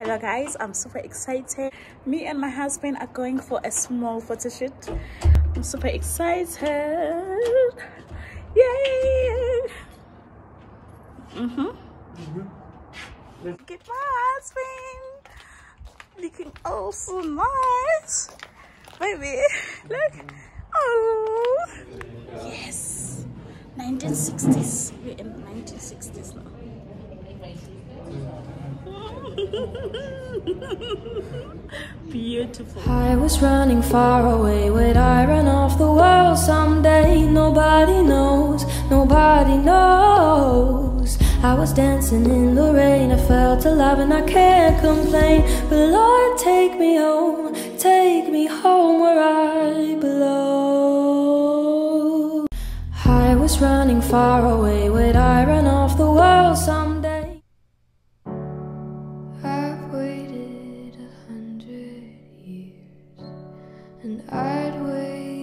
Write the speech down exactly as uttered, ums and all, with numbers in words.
Hello guys, I'm super excited. Me and my husband are going for a small photo shoot. I'm super excited. Yay! Mm-hmm. Mm-hmm. Look at my husband. Looking oh so nice. Baby, look. Oh yes. nineteen sixties. We're in nineteen sixties now. Beautiful. I was running far away. Would I run off the world someday? Nobody knows, nobody knows. I was dancing in the rain. I felt alive and I can't complain. But Lord, take me home, take me home where I belong. I was running far away. Would I run off the world someday? I've waited a hundred years, and I'd wait